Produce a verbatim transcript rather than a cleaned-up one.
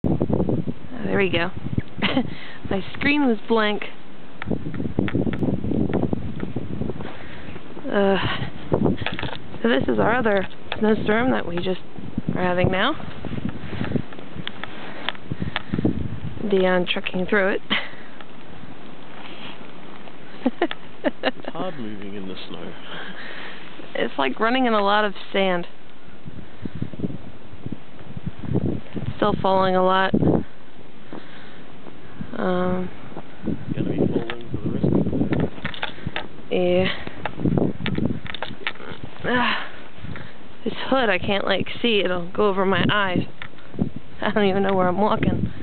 Oh, there we go. My screen was blank. Uh, so this is our other snowstorm that we just are having now. Dion trucking through it. It's hard moving in the snow. It's like running in a lot of sand. It's still falling a lot. Um, Gonna be falling for the rest of the day. Yeah. Ah, this hood I can't like see. It'll go over my eyes. I don't even know where I'm walking.